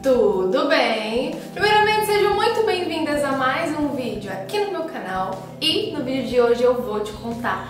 Tudo bem? Primeiramente, sejam muito bem-vindas a mais um vídeo aqui no meu canal. E no vídeo de hoje eu vou te contar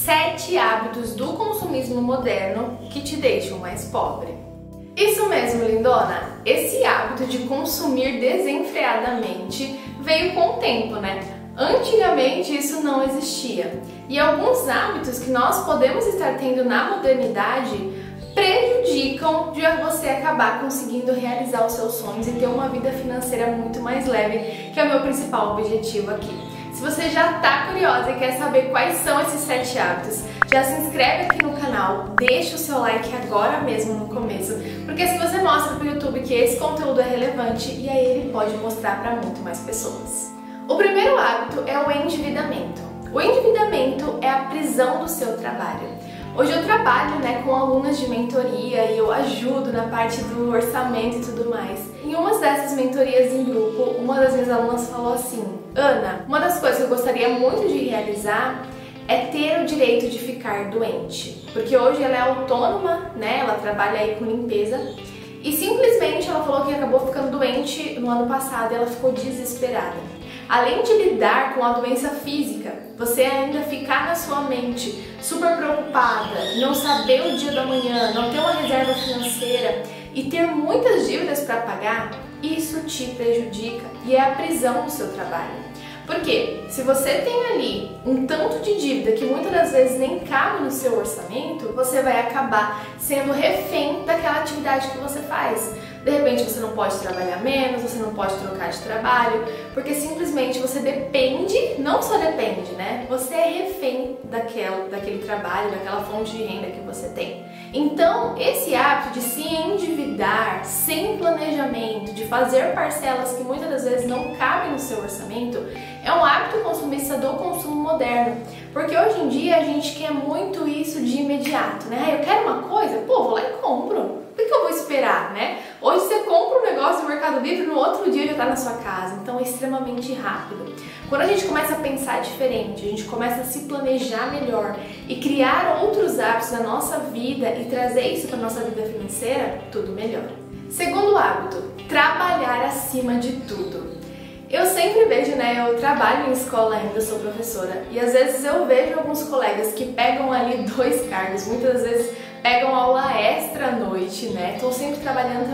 7 hábitos do consumismo moderno que te deixam mais pobre. Isso mesmo, lindona! Esse hábito de consumir desenfreadamente veio com o tempo, né? Antigamente isso não existia. E alguns hábitos que nós podemos estar tendo na modernidade prejudicam de você acabar conseguindo realizar os seus sonhos e ter uma vida financeira muito mais leve, que é o meu principal objetivo aqui. Se você já está curiosa e quer saber quais são esses 7 hábitos, já se inscreve aqui no canal, deixa o seu like agora mesmo no começo, porque assim você mostra para o YouTube que esse conteúdo é relevante e aí ele pode mostrar para muito mais pessoas. O primeiro hábito é o endividamento. O endividamento é a prisão do seu trabalho. Hoje eu trabalho, com alunas de mentoria e eu ajudo na parte do orçamento e tudo mais. Em uma dessas mentorias em grupo, uma das minhas alunas falou assim: Ana, uma das coisas que eu gostaria muito de realizar é ter o direito de ficar doente. Porque hoje ela é autônoma, ela trabalha aí com limpeza. E simplesmente ela falou que acabou ficando doente no ano passado e ela ficou desesperada. Além de lidar com a doença física, você ainda ficar na sua mente super preocupada, não saber o dia da manhã, não ter uma reserva financeira e ter muitas dívidas para pagar, isso te prejudica e é a prisão do seu trabalho. Porque se você tem ali um tanto de dívida que muitas das vezes nem cabe no seu orçamento, você vai acabar sendo refém daquela atividade que você faz. De repente você não pode trabalhar menos, você não pode trocar de trabalho, porque simplesmente você depende, não só depende, você é refém daquele trabalho, daquela fonte de renda que você tem. Então, esse hábito de se endividar sem planejamento, de fazer parcelas que muitas das vezes não cabem no seu orçamento, é um hábito consumista do consumo moderno. Porque hoje em dia a gente quer muito isso de imediato, Eu quero uma coisa, vou lá e compro. Por que eu vou esperar, Hoje você compra um negócio no Mercado Livre, no outro dia já está na sua casa, então é extremamente rápido. Quando a gente começa a pensar diferente, a gente começa a se planejar melhor e criar outros hábitos na nossa vida e trazer isso para a nossa vida financeira, tudo melhor. Segundo hábito, trabalhar acima de tudo. Eu sempre vejo, eu trabalho em escola ainda, sou professora, e às vezes eu vejo alguns colegas que pegam ali 2 cargos, muitas vezes pegam aula extra à noite, Estão sempre trabalhando.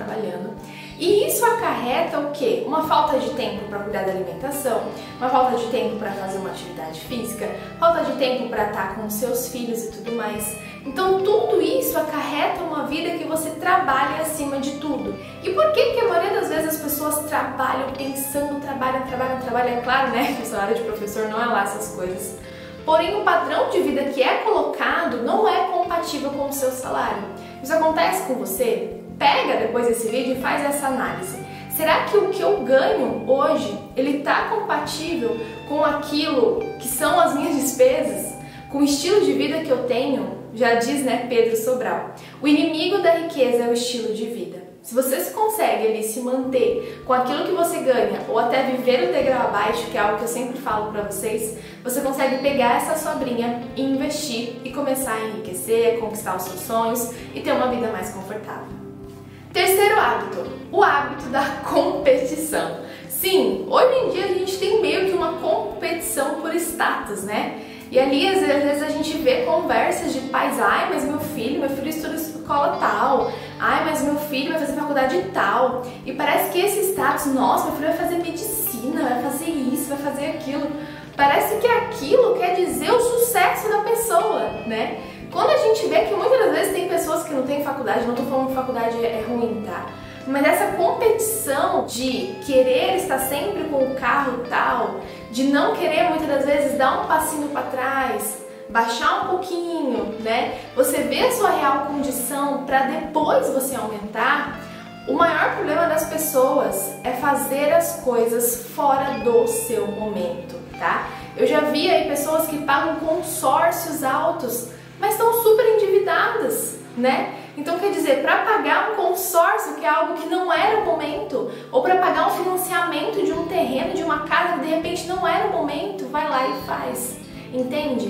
E isso acarreta o quê? Uma falta de tempo para cuidar da alimentação, uma falta de tempo para fazer uma atividade física, falta de tempo para estar com os seus filhos e tudo mais. Então tudo isso acarreta uma vida que você trabalha acima de tudo. E por que a maioria das vezes as pessoas trabalham pensando, trabalham? É claro, que o salário de professor não é lá essas coisas. Porém, o padrão de vida que é colocado não é compatível com o seu salário. Isso acontece com você? Pega depois desse vídeo e faz essa análise. Será que o que eu ganho hoje, ele está compatível com aquilo que são as minhas despesas? Com o estilo de vida que eu tenho? Já diz, Pedro Sobral. O inimigo da riqueza é o estilo de vida. Se você consegue ali se manter com aquilo que você ganha ou até viver o degrau abaixo, que é algo que eu sempre falo pra vocês, você consegue pegar essa sobrinha e investir e começar a enriquecer, conquistar os seus sonhos e ter uma vida mais confortável. Terceiro hábito, o hábito da competição. Sim, hoje em dia a gente tem meio que uma competição por status, E ali, às vezes, a gente vê conversas de pais: ai, mas meu filho estuda em escola tal, ai, mas meu filho vai fazer faculdade tal. E parece que esse status, nossa, meu filho vai fazer medicina, vai fazer isso, vai fazer aquilo. Parece que aquilo quer dizer o sucesso da pessoa, Quando a gente vê que muitas das vezes tem pessoas que não têm faculdade, não tô falando que faculdade é ruim, Mas essa competição de querer estar sempre com o carro tal, de não querer muitas das vezes dar um passinho para trás, baixar um pouquinho, Você vê a sua real condição para depois você aumentar. O maior problema das pessoas é fazer as coisas fora do seu momento, Eu já vi aí pessoas que pagam consórcios altos, mas estão super endividadas, Então quer dizer, para pagar um consórcio, que é algo que não era o momento, ou para pagar um financiamento de um terreno, de uma casa que de repente não era o momento, vai lá e faz, entende?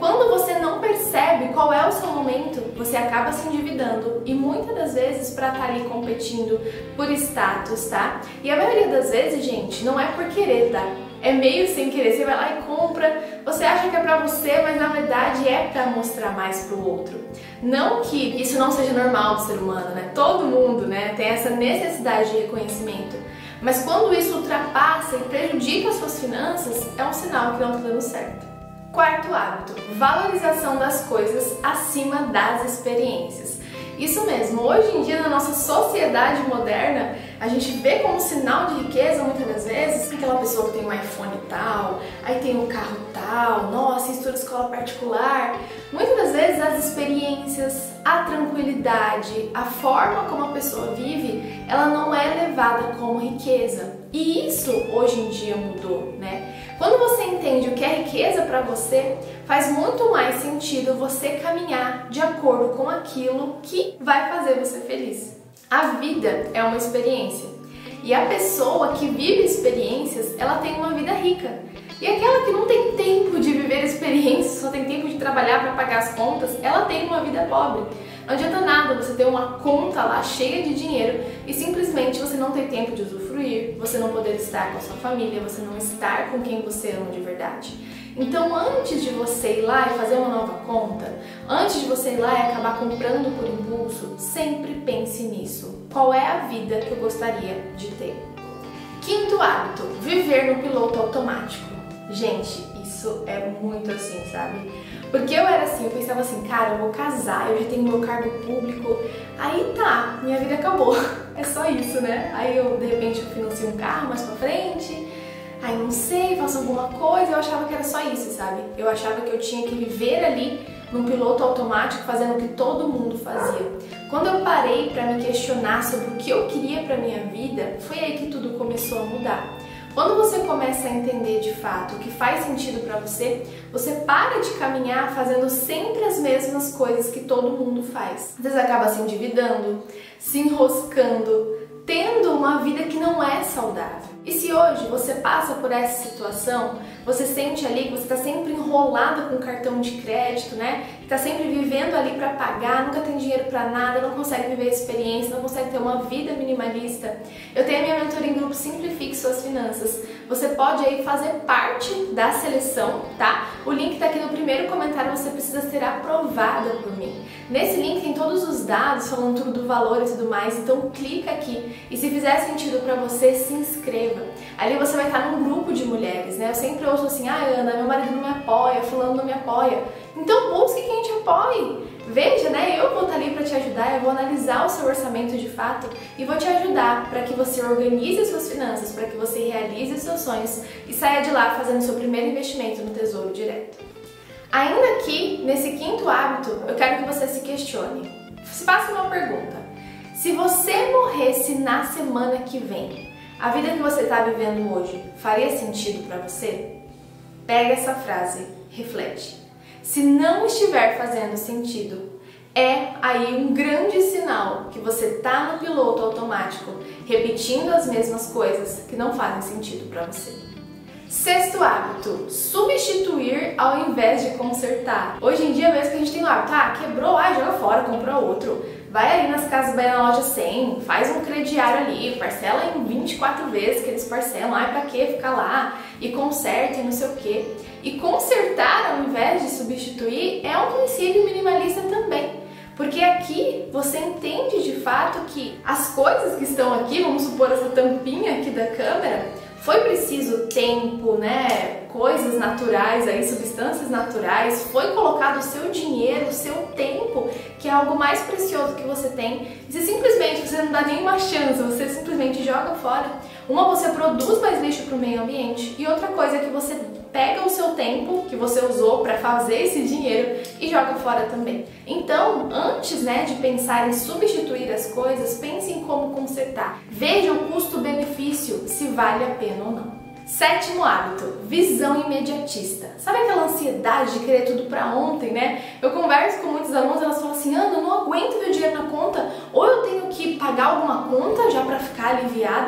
Quando você não percebe qual é o seu momento, você acaba se endividando e muitas das vezes para estar ali competindo por status, tá? E a maioria das vezes, gente, não é por querer, tá? É meio sem querer, você vai lá e compra, você acha que é pra você, mas na verdade é pra mostrar mais pro outro. Não que isso não seja normal do ser humano, né? Todo mundo, né, tem essa necessidade de reconhecimento. Mas quando isso ultrapassa e prejudica as suas finanças, é um sinal que não tá dando certo. Quarto hábito, valorização das coisas acima das experiências. Isso mesmo, hoje em dia na nossa sociedade moderna, a gente vê como sinal de riqueza muitas das vezes aquela pessoa que tem um iPhone tal, aí tem um carro tal, nossa, estuda escola particular. Muitas das vezes as experiências, a tranquilidade, a forma como a pessoa vive, ela não é levada como riqueza. E isso hoje em dia mudou, né? Quando você entende o que é riqueza para você, faz muito mais sentido você caminhar de acordo com aquilo que vai fazer você feliz. A vida é uma experiência e a pessoa que vive experiências, ela tem uma vida rica. E aquela que não tem tempo de viver experiências, só tem tempo de trabalhar para pagar as contas, ela tem uma vida pobre. Não adianta nada você ter uma conta lá cheia de dinheiro e simplesmente você não ter tempo de usufruir, você não poder estar com a sua família, você não estar com quem você ama de verdade. Então, antes de você ir lá e fazer uma nova conta, antes de você ir lá e acabar comprando por impulso, sempre pense nisso. Qual é a vida que eu gostaria de ter? Quinto hábito, viver no piloto automático. Gente, isso é muito assim, sabe? Porque eu era assim, eu pensava assim, cara, eu vou casar, eu já tenho meu cargo público, aí tá, minha vida acabou, é só isso, né? Aí eu, de repente, eu financio um carro mais pra frente, aí não sei, faço alguma coisa, eu achava que era só isso, sabe? Eu achava que eu tinha que viver ali num piloto automático, fazendo o que todo mundo fazia. Quando eu parei pra me questionar sobre o que eu queria pra minha vida, foi aí que tudo começou a mudar. Quando você começa a entender de fato o que faz sentido pra você, você para de caminhar fazendo sempre as mesmas coisas que todo mundo faz. Às vezes acaba se endividando, se enroscando, tendo uma vida que não é saudável. E se hoje você passa por essa situação, você sente ali que você está sempre enrolado com cartão de crédito, né? Está sempre vivendo ali para pagar, nunca tem dinheiro para nada, não consegue viver a experiência, não consegue ter uma vida minimalista. Eu tenho a minha mentoria em grupo Simplifique Suas Finanças. Você pode aí fazer parte da seleção, tá? O link tá aqui no primeiro comentário, você precisa ser aprovada por mim. Nesse link tem todos os dados falando tudo do valor e tudo mais, então clica aqui e se fizer sentido para você, se inscreva. Ali você vai estar num grupo de mulheres, né? Eu sempre ouço assim, Ana, meu marido não me apoia, fulano não me apoia. Então busque quem te apoie. Veja, né? Eu vou estar ali para te ajudar, eu vou analisar o seu orçamento de fato e vou te ajudar para que você organize as suas finanças, para que você realize os seus sonhos e saia de lá fazendo seu primeiro investimento no Tesouro Direto. Ainda aqui, nesse quinto hábito, eu quero que você se questione. Se faça uma pergunta. Se você morresse na semana que vem, a vida que você está vivendo hoje faria sentido para você? Pega essa frase, reflete. Se não estiver fazendo sentido, é aí um grande sinal que você está no piloto automático, repetindo as mesmas coisas que não fazem sentido para você. Sexto hábito, substituir ao invés de consertar. Hoje em dia mesmo que a gente tem o hábito, quebrou, joga fora, compra outro. Vai ali nas Casas Bahia na loja 100, faz um crediário ali, parcela em 24 vezes que eles parcelam, pra que ficar lá e conserta e não sei o que. E consertar ao invés de substituir é um princípio minimalista também. Porque aqui você entende de fato que as coisas que estão aqui, vamos supor essa tampinha aqui da câmera, foi preciso tempo, né? Coisas naturais aí, substâncias naturais, foi colocado o seu dinheiro, o seu tempo, que é algo mais precioso que você tem. E se simplesmente você não dá nenhuma chance, você simplesmente joga fora, uma, você produz mais lixo para o meio ambiente, e outra coisa é que você pega o seu tempo que você usou para fazer esse dinheiro e joga fora também. Então, antes, né, de pensar em substituir as coisas, pense em como consertar. Veja o custo-benefício, se vale a pena ou não. Sétimo hábito, visão imediatista. Sabe aquela ansiedade de querer tudo pra ontem, né? Eu converso com muitos alunos, elas falam assim, Ana, eu não aguento ver dinheiro na conta, ou eu tenho que pagar alguma conta já pra ficar aliviada,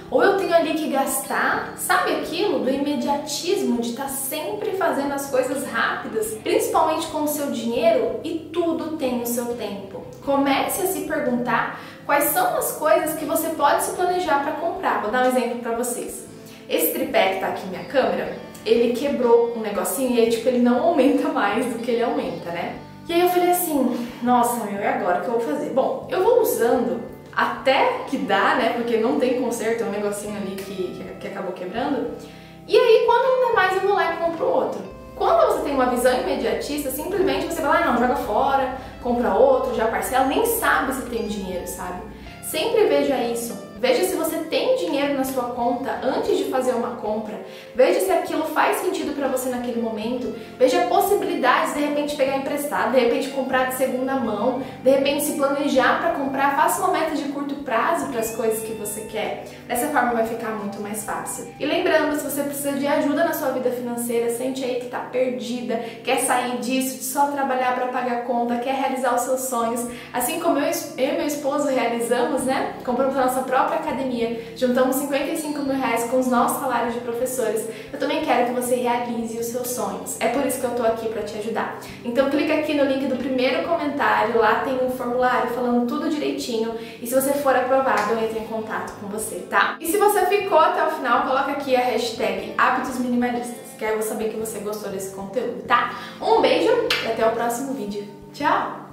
ou eu tenho ali que gastar, sabe aquilo do imediatismo, de estar sempre fazendo as coisas rápidas, principalmente com o seu dinheiro, e tudo tem o seu tempo. Comece a se perguntar quais são as coisas que você pode se planejar para comprar. Vou dar um exemplo para vocês. Esse tripé que tá aqui na minha câmera, ele quebrou um negocinho e aí, tipo, ele não aumenta mais do que ele aumenta, né? E aí eu falei assim, nossa, meu, e agora o que eu vou fazer? Bom, eu vou usando até que dá, né? Porque não tem conserto, é um negocinho ali que acabou quebrando. E aí, quando não dá mais, eu vou lá e compro outro. Quando você tem uma visão imediatista, simplesmente você vai lá, não, joga fora, compra outro, já parcela, nem sabe se tem dinheiro, sabe? Sempre veja isso. Veja se você tem dinheiro na sua conta antes de fazer uma compra. Veja se aquilo faz sentido para você naquele momento. Veja possibilidades, de repente pegar emprestado, de repente comprar de segunda mão, de repente se planejar para comprar. Faça uma meta de curto prazo para as coisas que você quer. Dessa forma vai ficar muito mais fácil. E lembrando, se você precisa de ajuda na sua vida financeira, sente aí que está perdida, quer sair disso, de só trabalhar para pagar conta, quer realizar os seus sonhos, assim como eu e meu esposo realizamos, né? Compramos a nossa própria academia, juntamos 55 mil reais com os nossos salários de professores. Eu também quero que você realize os seus sonhos. É por isso que eu tô aqui para te ajudar. Então clica aqui no link do primeiro comentário, lá tem um formulário falando tudo direitinho e se você for aprovado eu entro em contato com você, tá? E se você ficou até o final, coloca aqui a hashtag hábitos minimalistas, que aí eu vou saber que você gostou desse conteúdo, tá? Um beijo e até o próximo vídeo. Tchau!